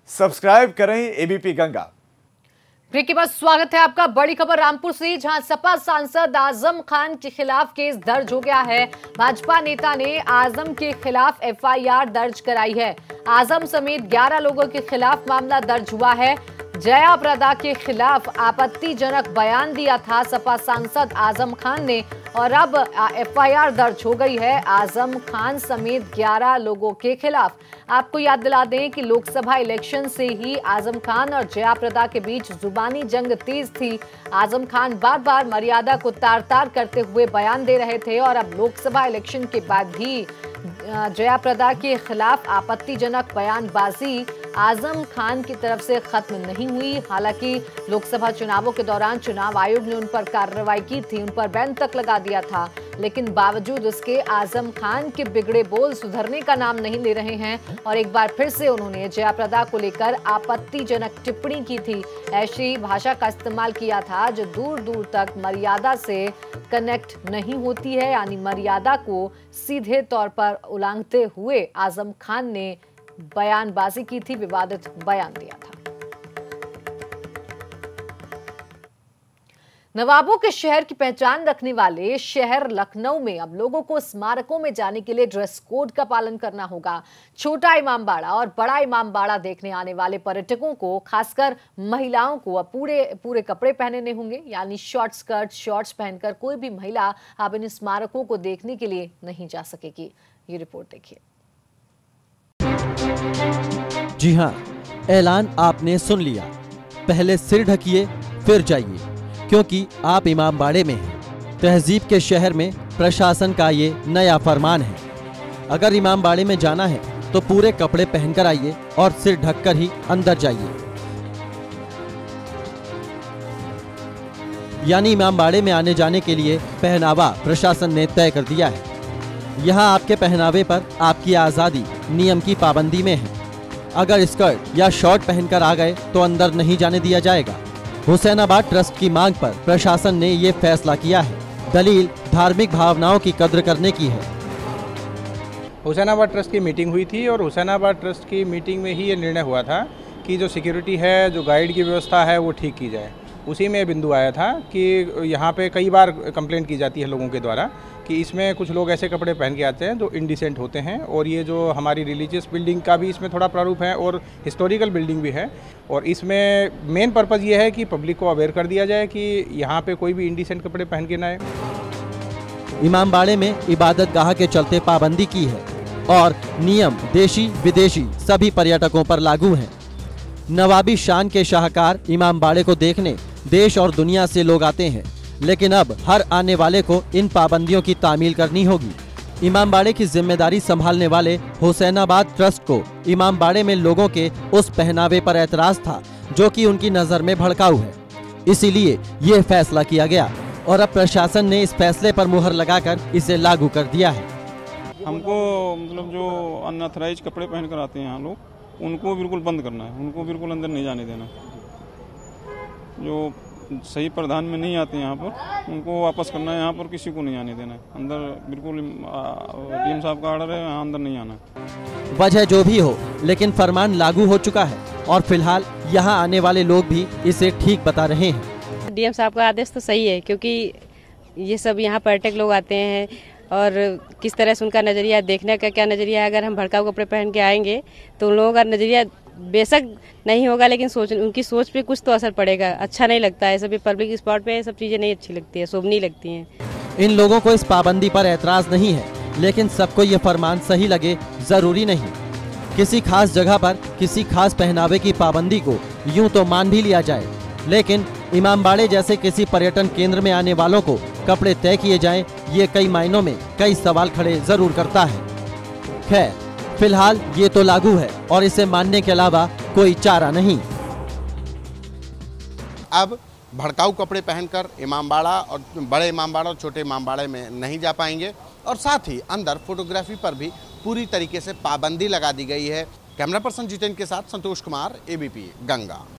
Subscribe करें ABP Ganga. Break के बाद स्वागत है आपका। बड़ी खबर रामपुर से, जहां सपा सांसद आजम खान के खिलाफ केस दर्ज हो गया है। भाजपा नेता ने आजम के खिलाफ एफआईआर दर्ज कराई है। आजम समेत 11 लोगों के खिलाफ मामला दर्ज हुआ है। जया प्रदा के खिलाफ आपत्तिजनक बयान दिया था सपा सांसद आजम खान ने, और अब एफआईआर दर्ज हो गई है आजम खान समेत 11 लोगों के खिलाफ। आपको याद दिला दें कि लोकसभा इलेक्शन से ही आजम खान और जया प्रदा के बीच जुबानी जंग तेज थी। आजम खान बार बार मर्यादा को तार तार करते हुए बयान दे रहे थे, और अब लोकसभा इलेक्शन के बाद भी जया प्रदा के खिलाफ आपत्तिजनक बयानबाजी आजम खान की तरफ से खत्म नहीं हुई। हालांकि लोकसभा चुनावों के दौरान चुनाव आयोग ने उन पर कार्रवाई की थी, उन पर बैन तक लगा दिया था, लेकिन बावजूद उसके आजम खान के बिगड़े बोल सुधरने का नाम नहीं ले रहे हैं, और एक बार फिर से उन्होंने जया प्रदा को लेकर आपत्तिजनक टिप्पणी की थी। ऐसी भाषा का इस्तेमाल किया था जो दूर दूर तक मर्यादा से कनेक्ट नहीं होती है, यानी मर्यादा को सीधे तौर पर उल्लंघते हुए आजम खान ने बयानबाजी की थी, विवादित बयान दिया था। नवाबों के शहर की पहचान रखने वाले शहर लखनऊ में अब लोगों को स्मारकों में जाने के लिए ड्रेस कोड का पालन करना होगा। छोटा इमामबाड़ा और बड़ा इमामबाड़ा देखने आने वाले पर्यटकों को, खासकर महिलाओं को, अब पूरे कपड़े पहनने होंगे, यानी शॉर्ट स्कर्ट, शॉर्ट्स पहनकर कोई भी महिला अब इन स्मारकों को देखने के लिए नहीं जा सकेगी। ये रिपोर्ट देखिए। जी हां, ऐलान आपने सुन लिया। पहले सिर ढकिए फिर जाइए, क्योंकि आप इमामबाड़े में हैं। तहजीब के शहर में प्रशासन का ये नया फरमान है। अगर इमामबाड़े में जाना है तो पूरे कपड़े पहनकर आइए और सिर ढककर ही अंदर जाइए। यानी इमामबाड़े में आने जाने के लिए पहनावा प्रशासन ने तय कर दिया है। यहाँ आपके पहनावे पर आपकी आज़ादी नियम की पाबंदी में है। अगर स्कर्ट या शॉर्ट पहनकर आ गए तो अंदर नहीं जाने दिया जाएगा। हुसैनाबाद ट्रस्ट की मांग पर प्रशासन ने ये फैसला किया है। दलील धार्मिक भावनाओं की कद्र करने की है। हुसैनाबाद ट्रस्ट की मीटिंग हुई थी, और हुसैनाबाद ट्रस्ट की मीटिंग में ही ये निर्णय हुआ था कि जो सिक्योरिटी है, जो गाइड की व्यवस्था है, वो ठीक की जाए। उसी में बिंदु आया था कि यहाँ पे कई बार कंप्लेंट की जाती है लोगों के द्वारा कि इसमें कुछ लोग ऐसे कपड़े पहन के आते हैं जो इंडिसेंट होते हैं, और ये जो हमारी रिलीजियस बिल्डिंग का भी इसमें थोड़ा प्रारूप है और हिस्टोरिकल बिल्डिंग भी है। और इसमें मेन पर्पज़ ये है कि पब्लिक को अवेयर कर दिया जाए कि यहाँ पे कोई भी इंडिसेंट कपड़े पहन के ना आए। इमामबाड़े में इबादत गाह के चलते पाबंदी की है, और नियम देशी विदेशी सभी पर्यटकों पर लागू हैं। नवाबी शान के शाहकार इमामबाड़े को देखने देश और दुनिया से लोग आते हैं, लेकिन अब हर आने वाले को इन पाबंदियों की तामील करनी होगी। इमामबाड़े की जिम्मेदारी संभालने वाले हुसैनाबाद ट्रस्ट को इमामबाड़े में लोगों के उस पहनावे पर ऐतराज था जो कि उनकी नज़र में भड़काऊ है। इसीलिए ये फैसला किया गया, और अब प्रशासन ने इस फैसले पर मुहर लगाकर इसे लागू कर दिया है। हमको मतलब जो अनऑथराइज कपड़े पहन कर आते हैं यहाँ लोग, उनको बिल्कुल बंद करना है, उनको बिल्कुल अंदर नहीं जाने देना। जो सही प्रावधान में नहीं आते यहाँ पर, उनको वापस करना है। यहाँ पर किसी को नहीं आने देना है अंदर। बिल्कुल डीएम साहब का ऑर्डर है, यहाँ अंदर नहीं आना। वजह जो भी हो, लेकिन फरमान लागू हो चुका है, और फिलहाल यहाँ आने वाले लोग भी इसे ठीक बता रहे हैं। डीएम साहब का आदेश तो सही है, क्योंकि ये सब यहाँ पर्यटक लोग आते हैं, और किस तरह से उनका नज़रिया, देखने का क्या नज़रिया है। अगर हम भड़काऊ कपड़े पहन के आएंगे तो उन लोगों का नज़रिया बेशक नहीं होगा, लेकिन उनकी सोच पे कुछ तो असर पड़ेगा। अच्छा नहीं लगता है, सभी पब्लिक स्पॉट पे सब चीज़ें नहीं अच्छी लगती है, शोभनीय लगती हैं। इन लोगों को इस पाबंदी पर ऐतराज नहीं है, लेकिन सबको ये फरमान सही लगे जरूरी नहीं। किसी खास जगह पर किसी खास पहनावे की पाबंदी को यूं तो मान भी लिया जाए, लेकिन इमामबाड़े जैसे किसी पर्यटन केंद्र में आने वालों को कपड़े तय किए जाएं, ये कई मायनों में कई सवाल खड़े जरूर करता है। खैर, फिलहाल ये तो लागू है, और इसे मानने के अलावा कोई चारा नहीं। अब भड़काऊ कपड़े पहनकर इमामबाड़ा और बड़े इमामबाड़ा और छोटे इमामबाड़े में नहीं जा पाएंगे, और साथ ही अंदर फोटोग्राफी पर भी पूरी तरीके से पाबंदी लगा दी गई है। कैमरा पर्सन जितेंद्र के साथ संतोष कुमार, एबीपी गंगा।